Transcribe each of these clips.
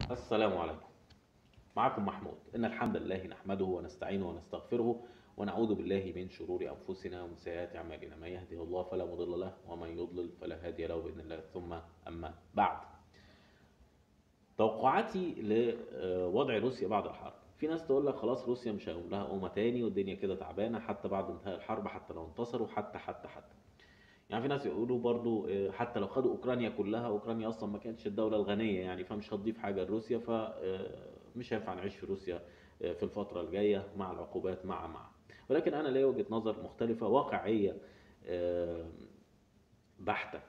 السلام عليكم. معكم محمود. إن الحمد لله نحمده ونستعينه ونستغفره ونعوذ بالله من شرور أنفسنا ومن سيئات أعمالنا. من يهده الله فلا مضل له ومن يضلل فلا هادي له بإذن الله. ثم أما بعد، توقعاتي لوضع روسيا بعد الحرب. في ناس تقول لك خلاص روسيا مش هيقوم لها قومة تاني والدنيا كده تعبانة حتى بعد انتهاء الحرب، حتى لو انتصروا، حتى يعني في ناس يقولوا برضو حتى لو خدوا اوكرانيا كلها، اوكرانيا اصلا ما كانتش الدوله الغنيه يعني، فمش هتضيف حاجه لروسيا، فمش هينفع نعيش في روسيا في الفتره الجايه مع العقوبات مع ولكن انا ليا وجهه نظر مختلفه واقعيه آه، بحته.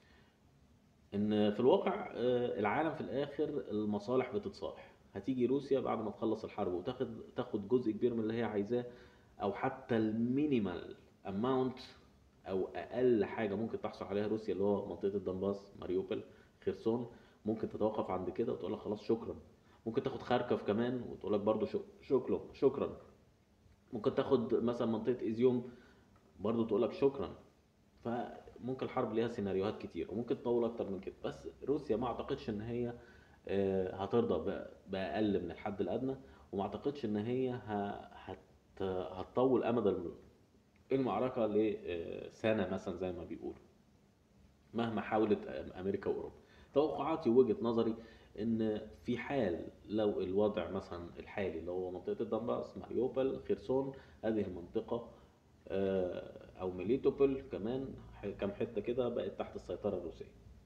ان في الواقع العالم في الاخر المصالح بتتصالح. هتيجي روسيا بعد ما تخلص الحرب وتاخد جزء كبير من اللي هي عايزاه، او حتى المينيمال اماونت، او اقل حاجه ممكن تحصل عليها روسيا اللي هو منطقه الدنباس، ماريوبل، خرسون. ممكن تتوقف عند كده وتقول لك خلاص شكرا. ممكن تاخد خاركف كمان وتقول لك برضه شكرا. ممكن تاخد مثلا منطقه ايزيوم برضه تقول لك شكرا. فممكن الحرب ليها سيناريوهات كتير وممكن تطول اكتر من كده، بس روسيا ما اعتقدش ان هي هترضى باقل من الحد الادنى. وما اعتقدش ان هي هتطول امد المعركه لسنه مثلا زي ما بيقولوا، مهما حاولت امريكا واوروبا. توقعاتي ووجهه نظري ان في حال لو الوضع مثلا الحالي اللي هو منطقه الدنباس، ماريوبل، خيرسون، هذه المنطقه او ميليتوبول كمان، كام حته كده بقت تحت السيطره الروسيه،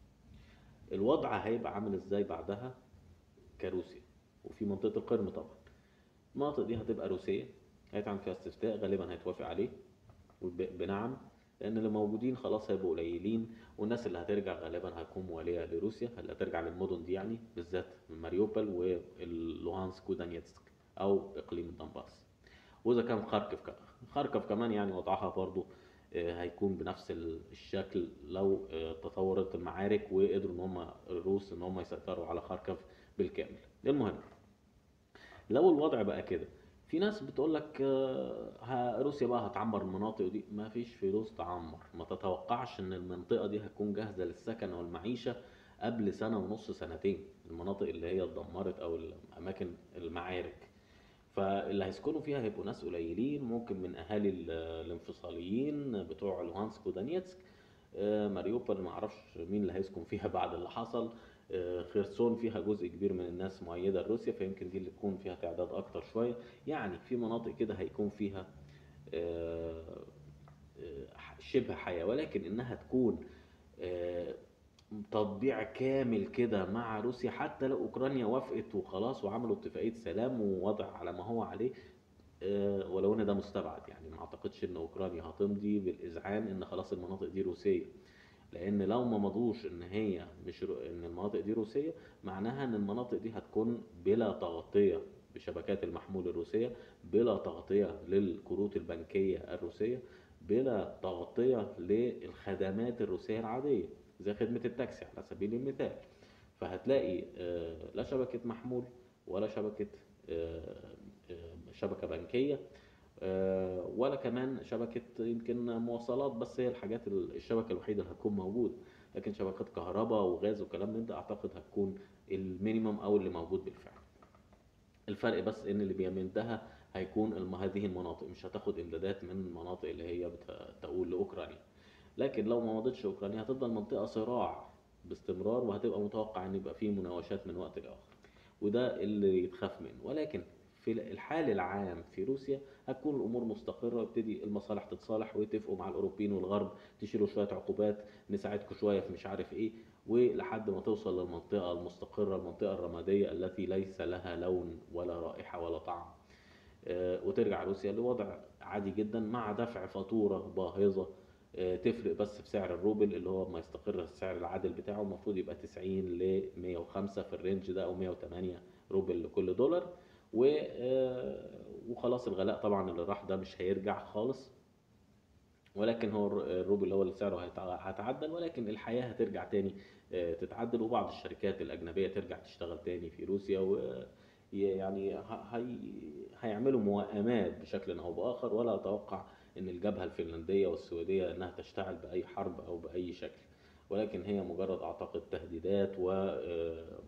الوضع هيبقى عامل ازاي بعدها كروسيا؟ وفي منطقه القرم طبعا، المناطق دي هتبقى روسيه، هيتعمل فيها استفتاء غالبا هيتوافق عليه بنعم، لان اللي موجودين خلاص هيبقوا قليلين، والناس اللي هترجع غالبا هتكون مواليه لروسيا، اللي هترجع للمدن دي يعني بالذات من ماريوبل ولوهانسك ودانيتسك او اقليم الدنباس. واذا كان خاركف كمان يعني وضعها برضو هيكون بنفس الشكل لو تطورت المعارك وقدروا ان هم الروس ان هم يسيطروا على خاركف بالكامل. المهم، لو الوضع بقى كده، في ناس بتقول لك روسيا بقى هتعمر المناطق دي. ما فيش فلوس تعمر، ما تتوقعش ان المنطقة دي هتكون جاهزة للسكن والمعيشة قبل سنة ونص سنتين. المناطق اللي هي اتدمرت او الاماكن المعارك، فاللي هيسكنوا فيها هيبقوا ناس قليلين، ممكن من اهالي الانفصاليين بتوع لوهانسك ودانيتسك. ماريوبول ما اعرفش مين اللي هيسكن فيها بعد اللي حصل. خرسون فيها جزء كبير من الناس مؤيده لروسيا، فيمكن دي اللي تكون فيها تعداد اكتر شويه. يعني في مناطق كده هيكون فيها آه، شبه حياه، ولكن انها تكون آه، تطبيع كامل كده مع روسيا، حتى لو اوكرانيا وافقت وخلاص وعملوا اتفاقيه سلام ووضع على ما هو عليه، ولو ان ده مستبعد يعني. ما اعتقدش ان اوكرانيا هتمضي بالاذعان ان خلاص المناطق دي روسيه، لان لو ما مضوش ان هي مش ان المناطق دي روسيه، معناها ان المناطق دي هتكون بلا تغطيه بشبكات المحمول الروسيه، بلا تغطيه للكروت البنكيه الروسيه، بلا تغطيه للخدمات الروسيه العاديه زي خدمه التاكسي على سبيل المثال. فهتلاقي لا شبكه محمول ولا شبكه بنكيه، ولا كمان شبكة يمكن مواصلات، بس هي الحاجات الشبكة الوحيدة اللي هتكون موجودة. لكن شبكات كهرباء وغاز وكلام من ده أعتقد هتكون المينيمم أو اللي موجود بالفعل. الفرق بس إن اللي بيمدها هيكون هذه المناطق مش هتاخد إمدادات من المناطق اللي هي بتقول لأوكرانيا. لكن لو ما مضتش أوكرانيا هتفضل منطقة صراع باستمرار، وهتبقى متوقع إن يبقى فيه مناوشات من وقت لآخر، وده اللي يتخاف منه. ولكن في الحال العام في روسيا هتكون الامور مستقره، ويبتدي المصالح تتصالح ويتفقوا مع الاوروبيين والغرب، تشيلوا شويه عقوبات، نساعدكم شويه في مش عارف ايه، ولحد ما توصل للمنطقه المستقره، المنطقه الرماديه التي ليس لها لون ولا رائحه ولا طعم. وترجع روسيا لوضع عادي جدا مع دفع فاتورة باهظة تفرق بس في سعر الروبل اللي هو ما يستقر السعر العادل بتاعه المفروض يبقى 90 ل 105 في الرينج ده، او 108 روبل لكل دولار. وخلاص الغلاء طبعا اللي راح ده مش هيرجع خالص، ولكن هو الروبل اللي هو اللي سعره هيتعدل، ولكن الحياة هترجع تاني تتعدل، وبعض الشركات الأجنبية ترجع تشتغل تاني في روسيا، ويعني هيعملوا موائمات بشكل أو بآخر. ولا أتوقع أن الجبهة الفنلندية والسويدية أنها تشتعل بأي حرب أو بأي شكل، ولكن هي مجرد أعتقد تهديدات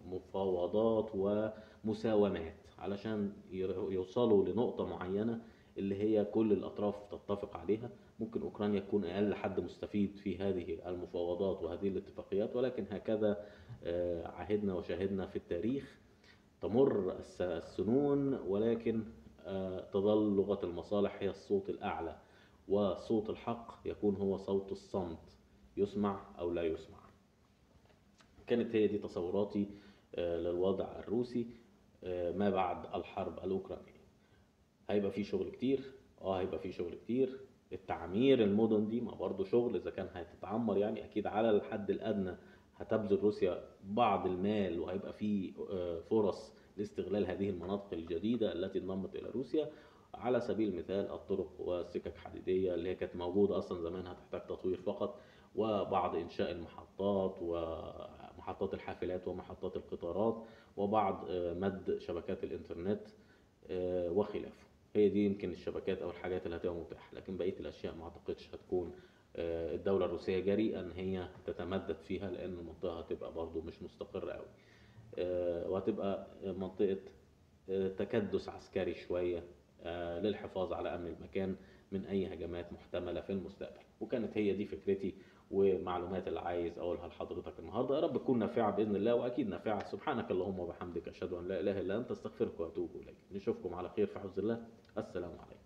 مفاوضات ومساومات علشان يوصلوا لنقطة معينة اللي هي كل الأطراف تتفق عليها. ممكن أوكرانيا تكون أقل حد مستفيد في هذه المفاوضات وهذه الاتفاقيات، ولكن هكذا عهدنا وشاهدنا في التاريخ. تمر السنون، ولكن تظل لغة المصالح هي الصوت الأعلى، وصوت الحق يكون هو صوت الصمت، يسمع أو لا يسمع. كانت هي دي تصوراتي للوضع الروسي ما بعد الحرب الأوكرانية. هيبقى في شغل كتير، هيبقى في شغل كتير. التعمير المدن دي ما برضه شغل، اذا كان هتتعمر يعني اكيد على الحد الادنى هتبذل روسيا بعض المال، وهيبقى في فرص لاستغلال هذه المناطق الجديدة التي انضمت الى روسيا. على سبيل المثال الطرق والسكك حديدية اللي هي كانت موجودة اصلا زمان هتحتاج تطوير فقط، وبعض انشاء المحطات ومحطات الحافلات ومحطات القطارات، وبعض مد شبكات الانترنت وخلافه. هي دي يمكن الشبكات او الحاجات اللي هتبقى متاحه، لكن بقيه الاشياء ما اعتقدش هتكون الدوله الروسيه جريئه ان هي تتمدد فيها، لان المنطقه هتبقى برضو مش مستقره قوي، وهتبقى منطقه تكدس عسكري شويه للحفاظ على امن المكان من اي هجمات محتمله في المستقبل. وكانت هي دي فكرتي ومعلومات اللي عايز اقولها لحضرتك النهارده. يا رب تكون نافعه باذن الله، واكيد نافعه. سبحانك اللهم وبحمدك، اشهد ان لا اله الا انت، استغفرك واتوب اليك. نشوفكم على خير في حفظ الله. السلام عليكم.